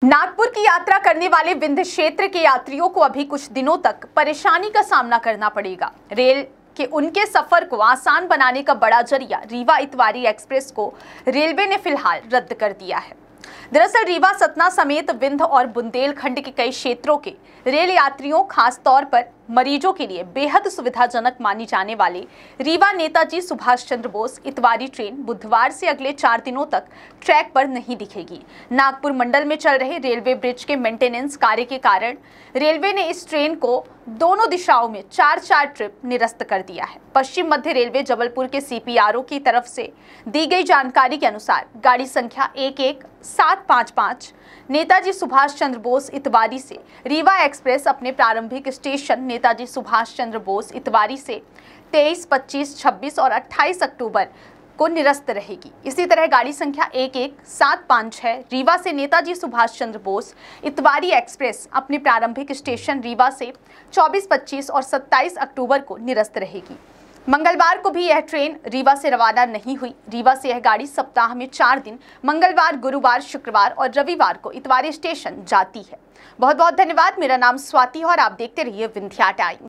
नागपुर की यात्रा करने वाले विंध्य क्षेत्र के यात्रियों को अभी कुछ दिनों तक परेशानी का सामना करना पड़ेगा। रेल के उनके सफर को आसान बनाने का बड़ा जरिया रीवा इतवारी एक्सप्रेस को रेलवे ने फिलहाल रद्द कर दिया है। दरअसल रीवा सतना समेत विंध्य और बुंदेलखंड के कई क्षेत्रों के रेल यात्रियों, खास तौर पर मरीजों के लिए बेहद सुविधाजनक मानी जाने वाले रीवा नेताजी सुभाष चंद्र बोस इतवारी ट्रेन बुधवार से अगले 4 दिनों तक ट्रैक पर नहीं दिखेगी। नागपुर मंडल में चल रहे रेलवे ब्रिज के मेंटेनेंस कार्य के कारण रेलवे ने इस ट्रेन को दोनों दिशाओं में 4-4 ट्रिप निरस्त कर दिया है। पश्चिम मध्य रेलवे जबलपुर के CPRO की तरफ से दी गई जानकारी के अनुसार गाड़ी संख्या 11755 नेताजी सुभाष चंद्र बोस इतवारी से रीवा एक्सप्रेस अपने प्रारंभिक स्टेशन नेताजी सुभाष चंद्र बोस इतवारी से 23, 25, 26 और 28 अक्टूबर को निरस्त रहेगी। इसी तरह गाड़ी संख्या 11756 रीवा से नेताजी सुभाष चंद्र बोस इतवारी एक्सप्रेस अपने प्रारंभिक स्टेशन रीवा से 24, 25 और 27 अक्टूबर को निरस्त रहेगी। मंगलवार को भी यह ट्रेन रीवा से रवाना नहीं हुई। रीवा से यह गाड़ी सप्ताह में 4 दिन मंगलवार, गुरुवार, शुक्रवार और रविवार को इतवारी स्टेशन जाती है। बहुत बहुत धन्यवाद। मेरा नाम स्वाति है और आप देखते रहिए विंध्या टाइम।